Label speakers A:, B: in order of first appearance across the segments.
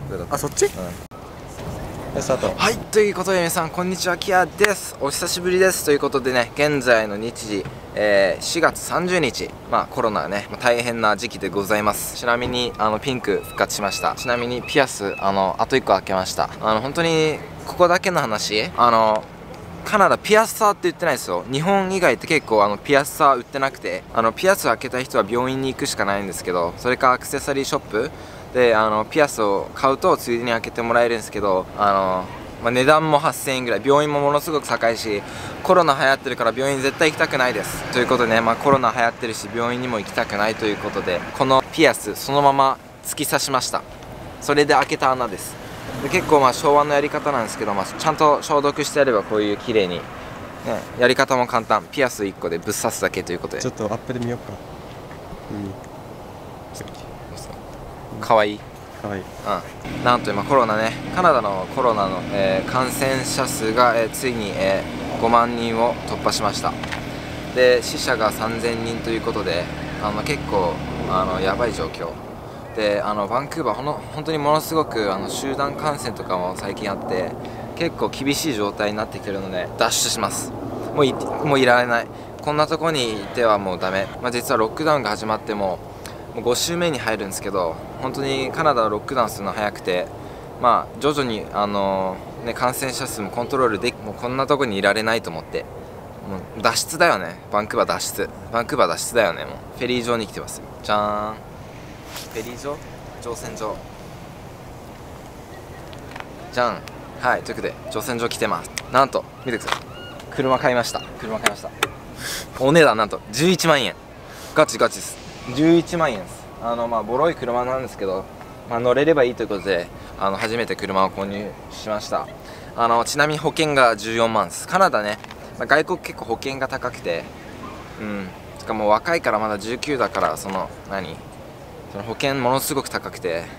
A: あ、そっち？うん。スタート。はい、ということで皆さんこんにちは、キアです。お久しぶりです。ということでね、現在の日時、4月30日、コロナね、大変な時期でございます。ちなみにピンク復活しました。ちなみにピアスあと1個開けました。本当にここだけの話、カナダピアッサーって言ってないですよ。日本以外って結構ピアッサー売ってなくて、ピアスを開けた人は病院に行くしかないんですけど、それかアクセサリーショップでピアスを買うとついでに開けてもらえるんですけど、値段も8000円ぐらい、病院もものすごく高いし、コロナ流行ってるから病院絶対行きたくないです。ということでね、コロナ流行ってるし病院にも行きたくないということで、このピアスそのまま突き刺しました。それで開けた穴です。で結構昭和のやり方なんですけど、ちゃんと消毒してやればこういう綺麗に、ね、やり方も簡単。ピアス1個でぶっ刺すだけということで、
B: ちょっとアップで見ようか。
A: かわいい。
B: かわいい。
A: なんと今コロナね、カナダのコロナの、感染者数が、ついに、5万人を突破しました。で死者が3000人ということで、結構やばい状況で、バンクーバー本当にものすごく集団感染とかも最近あって、結構厳しい状態になってきてるので脱出します。もういられない。こんなとこにいてはもうダメ。実はロックダウンが始まってもう5週目に入るんですけど、本当にカナダはロックダウンするの早くて、徐々に感染者数もコントロールでき、もうこんなとこにいられないと思って、もう脱出だよね。バンクーバー脱出だよね。もうフェリー場に来てます。じゃーん。フェリー場、乗船場じゃん。はい、ということで乗船場来てます。なんと見てください、車買いました。お値段なんと11万円。ガチです。11万円です。ボロい車なんですけど、乗れればいいということで初めて車を購入しました。ちなみに保険が14万です。カナダね、外国結構保険が高くて、しかも若いからまだ19だから、その保険ものすごく高くて、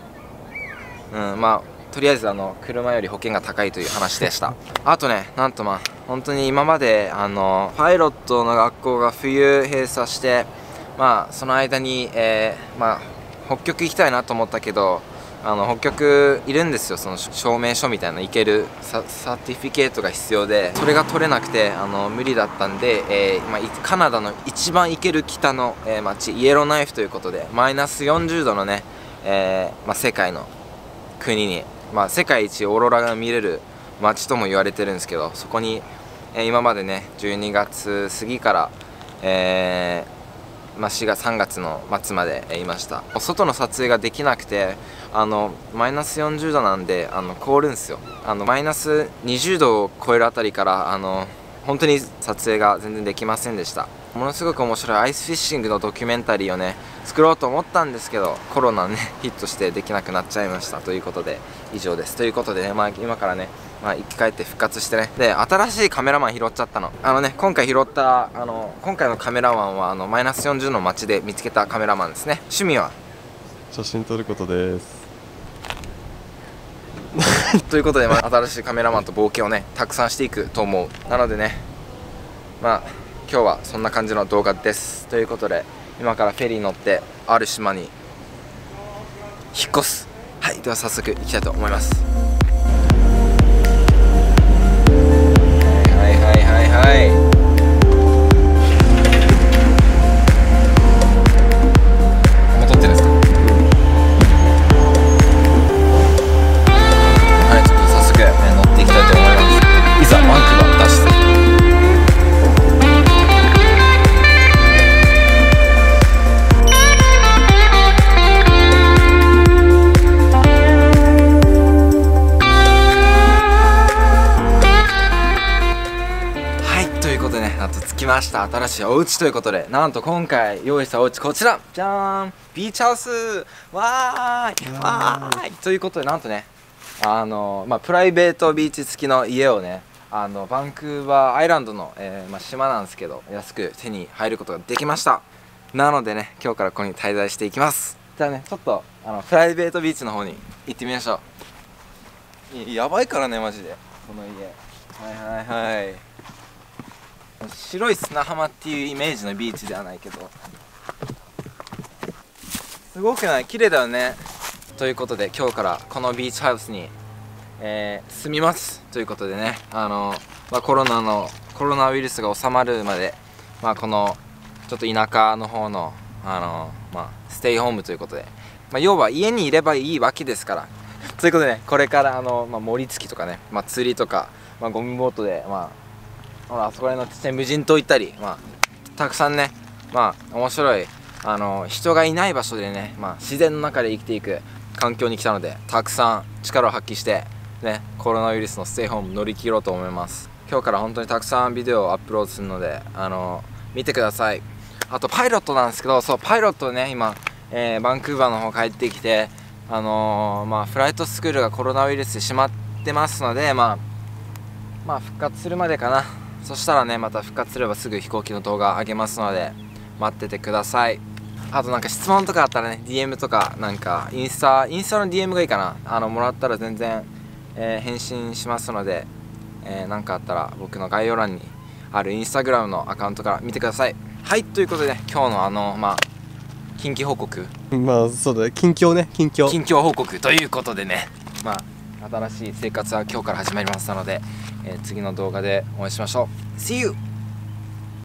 A: とりあえず車より保険が高いという話でした。あとね、なんと本当に今までパイロットの学校が冬閉鎖して、その間に、北極行きたいなと思ったけど、北極いるんですよ。その証明書みたいな行けるサーティフィケートが必要で、それが取れなくて無理だったんで、カナダの一番行ける北の、町イエローナイフということで、マイナス40度のね、世界の国に、世界一オーロラが見れる町とも言われてるんですけど、そこに、今までね12月過ぎから、3月の末までいました。外の撮影ができなくて、マイナス40度なんで凍るんですよ。マイナス20度を超えるあたりから本当に撮影が全然できませんでした。ものすごく面白いアイスフィッシングのドキュメンタリーをね作ろうと思ったんですけど、コロナねヒットしてできなくなっちゃいました。ということで以上です。ということでね、今からね生き返って復活してね、で新しいカメラマン拾っちゃったの。今回拾った今回のカメラマンはマイナス40の街で見つけたカメラマンですね。趣味は
B: 写真撮ることです
A: ということで、新しいカメラマンと冒険をねたくさんしていくと思う。なのでね、今日はそんな感じの動画です。ということで今からフェリーに乗ってある島に引っ越す。はい、では早速行きたいと思います。はいもう撮ってるんですか？はい、ちょっと早速、乗っていきたいと思います。いざバンクーバー脱出。着きました。新しいお家ということで、なんと今回用意したお家こちらじゃーん、ビーチハウス。わーいということで、なんとねプライベートビーチ付きの家をねバンクーバーアイランドの、島なんですけど、安く手に入ることができました。なのでね、今日からここに滞在していきます。じゃあね、ちょっとプライベートビーチの方に行ってみましょう。やばいからねマジでこの家。はい白い砂浜っていうイメージのビーチではないけど、すごくない？綺麗だよね。 ということで今日からこのビーチハウスに、住みますということでね、コロナウイルスが収まるまで、このちょっと田舎の方の、ステイホームということで、要は家にいればいいわけですからということでね、これからモリ突きとかね、釣りとか、ゴムボートで、あそこら辺のちっちゃい無人島行ったり、たくさんね、面白い人がいない場所でね、自然の中で生きていく環境に来たので、たくさん力を発揮してね、コロナウイルスのステイホーム乗り切ろうと思います。今日から本当にたくさんビデオをアップロードするので、見てください。あとパイロットなんですけど、そうパイロットね、今、バンクーバーの方帰ってきて、フライトスクールがコロナウイルスで閉まってますので、復活するまでかな。そしたらね、また復活すればすぐ飛行機の動画上げますので待っててください。あとなんか質問とかあったらね、 DM とかなんかインスタの DM がいいかな、もらったら全然、返信しますので、なんかあったら僕の概要欄にあるインスタグラムのアカウントから見てください。はい、ということで今日の近況報告、
B: そうだね、近況
A: 報告ということでね、新しい生活は今日から始まりましたので、次の動画でお会いしましょう。See you!